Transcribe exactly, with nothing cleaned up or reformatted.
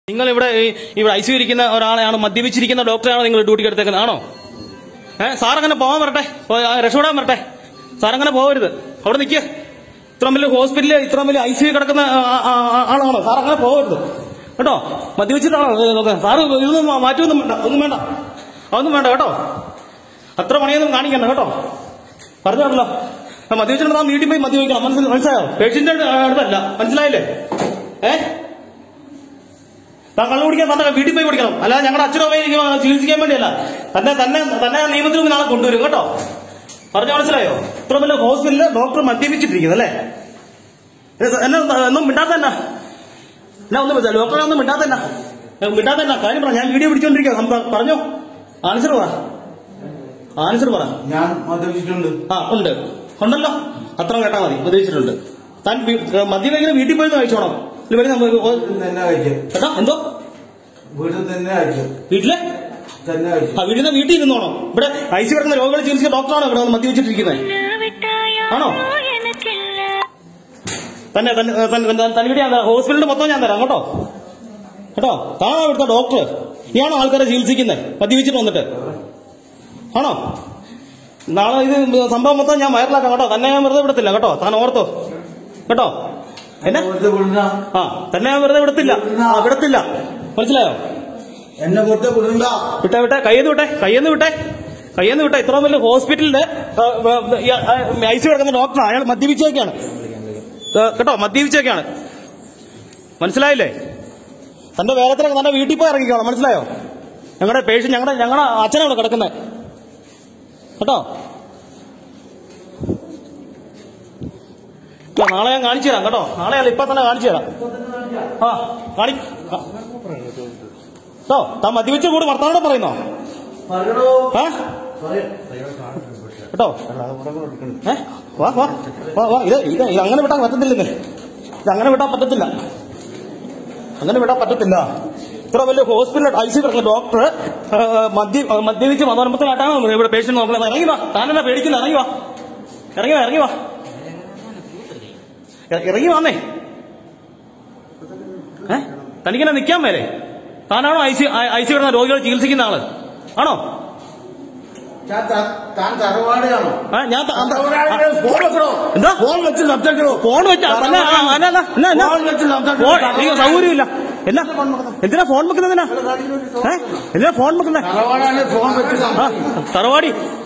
നിങ്ങൾ ഇവിടെ ഇവിടെ ഐ സി യു ഇരിക്കുന്ന ഒരാളെയാണ്, മദ്യപിച്ചിരിക്കുന്ന ഡോക്ടറാണ് നിങ്ങൾ ഡ്യൂട്ടിക്ക് എടുത്തേക്കുന്നത് ആണോ? ഏഹ് സാറങ്ങനെ പോകാൻ വരട്ടെ, രക്ഷപ്പെടാൻ വരട്ടെ. സാറങ്ങനെ പോകരുത്, അവിടെ നിൽക്കുക. ഇത്ര വലിയ ഹോസ്പിറ്റലിൽ ഇത്ര വലിയ ഐ സി യു കിടക്കുന്ന ആളാണോ? സാറങ്ങനെ പോകരുത് കേട്ടോ. മദ്യപിച്ചിട്ടാണോ നോക്കുക? സാറ് ഇതൊന്നും മാറ്റമൊന്നും വേണ്ട, ഒന്നും വേണ്ട, അതൊന്നും വേണ്ട കേട്ടോ. അത്ര പണിയൊന്നും കാണിക്കണ്ട കേട്ടോ. പറഞ്ഞോളല്ലോ, മദ്യപിച്ചിട്ട് നാം വീട്ടിൽ പോയി മദ്യപിക്കണം. മനസ്സിൽ മനസ്സിലായോ? പേഷ്യന്റിന്റെ അടുത്തല്ല, മനസ്സിലായില്ലേ? ഏഹ് താൻ കള്ളു കുടിക്കാൻ തന്നെ വീട്ടിൽ പോയി കുടിക്കണം, അല്ലാതെ ഞങ്ങളുടെ അച്ഛനോ ചികിത്സിക്കാൻ വേണ്ടിയല്ല. തന്നെ തന്നെ തന്നെ നിയമത്തിന് മുമ്പ് നാളെ കൊണ്ടുവരും കേട്ടോ. പറഞ്ഞ മനസ്സിലായോ? ഇത്ര വലിയ ഹോസ്പിറ്റലില് ഡോക്ടർ മദ്യപിച്ചിട്ടിരിക്കുന്നത് അല്ലേ? എന്നെ ഒന്നും മിണ്ടാത്ത തന്നെ എന്നാ ഒന്നും ഡോക്ടറെ ഒന്നും മിണ്ടാത്ത തന്നെ മിണ്ടാത്ത തന്നെ കാര്യം പറ. ഞാൻ വീഡിയോ പിടിച്ചോണ്ടിരിക്കുക, പറഞ്ഞോ. ആൻസർ പറ, ആൻസർ പറ. ഞാൻ മദ്യപിച്ചിട്ടുണ്ട്. ആ ഉണ്ട്, ഉണ്ടല്ലോ, അത്ര കേട്ടാ മതി. മദ്യപിച്ചിട്ടുണ്ട്. താൻ മദ്യപിക്കുന്ന വീട്ടിൽ പോയി കഴിച്ചോണം. തന്നെ കഴിക്കും കേട്ടോ. എന്തോ വീട്ടിൽ തന്നെ കഴിക്കും, വീട്ടില് തന്നെ കഴിക്കും. ആ വീട്ടിൽ വീട്ടിൽ ഇരുന്നോണം. ഇവിടെ ഐ സി കിടക്കുന്ന രോഗികളെ ചികിത്സിച്ച ഡോക്ടറാണോ ഇവിടെ മദ്യപിച്ചിട്ടിരിക്കുന്നത്? ആണോ? തന്നെ തനിവിടെ ഞാൻ തരാം, ഹോസ്പിറ്റലിന്റെ മൊത്തം ഞാൻ തരാം കേട്ടോ. കേട്ടോ, താനാ ഇവിടുത്തെ ഡോക്ടർ, നീയാണോ ആൾക്കാരെ ചികിത്സിക്കുന്നത് മദ്യപിച്ചിട്ട് വന്നിട്ട്? ആണോ? നാളെ ഇത് സംഭവം മൊത്തം ഞാൻ വൈറലാക്കാം കേട്ടോ. തന്നെ ഞാൻ വെറുതെ വിടത്തില്ല കേട്ടോ, താൻ ഓർത്തോ കേട്ടോ. എന്നെ ആ തന്നെ ഞാൻ വെറുതെ വിടത്തില്ല, വിടത്തില്ല, മനസ്സിലായോ? എന്നെ പുറത്തെ വിടണ്ട. വിട്ടെ വിട്ടെ, കയ്യെന്ന് വിട്ടെ, കയ്യെന്ന് വിട്ടെ, കയ്യെന്ന് വിട്ടെ. ഇത്രയും വലിയ ഹോസ്പിറ്റലില് ഐ സി കിടക്കുന്ന ഡോക്ടർ, അയാൾ മദ്യപിച്ചേക്കാണ് കേട്ടോ, മദ്യപിച്ചേക്കാണ്. മനസ്സിലായില്ലേ? തന്റെ വേഗത്തിലൊക്കെ തന്റെ വീട്ടിൽ പോയി ഇറങ്ങിക്കണം, മനസ്സിലായോ? ഞങ്ങളുടെ പേഷ്യൻ, ഞങ്ങളുടെ ഞങ്ങളുടെ അച്ഛനവിടെ കിടക്കുന്നത് കേട്ടോ. നാളെ ഞാൻ കാണിച്ചു തരാം കേട്ടോ. നാളെ അല്ല, ഇപ്പൊ തന്നെ കാണിച്ചു തരാം. ആ കാണി കേട്ടോ. താൻ മദ്യപിച്ച കൂടെ വർത്താനോടെ പറയുന്നോ? ആ കേട്ടോ. ഏ വാ വാ വാ വാ ഇത് ഇത് ഇത് അങ്ങനെ വിട്ടാൻ പറ്റത്തില്ലെന്ന്. ഇത് അങ്ങനെ വിട്ടാൻ പറ്റത്തില്ല, അങ്ങനെ വിടാൻ പറ്റത്തില്ല. ഇത്ര വലിയ ഹോസ്പിറ്റലിൽ ഐ സി കിടക്കുന്ന ഡോക്ടർ മദ്യ മദ്യപിച്ച് മതോന്മത്തനായിട്ടാണ് ഇവിടെ പേഷ്യന്റ് നോക്കുന്നത്. ഇറങ്ങി വാ, താനെന്നാ പേടിക്കുന്നത്? ഇറങ്ങി വാ, ഇറങ്ങി വാ, ഇറങ്ങി വാ, ഇറങ്ങി വന്നേ. ഏ തനിക്കെന്നെ നിൽക്കാൻ മേലെ? താനാണോ ഐ സി ഐ സി കിടന്ന രോഗികളെ ചികിത്സിക്കുന്ന ആള് ആണോ? ഞാൻ എന്താ ഫോൺ വെച്ച് സംസാരിക്കണോ? ഫോൺ വെച്ച സൗകര്യമില്ല. എന്നാ എന്തിനാ ഫോൺ വെക്കുന്നതിനാ? ഏഹ് എന്തിനാ ഫോൺ വെക്കുന്നത്? തറവാടി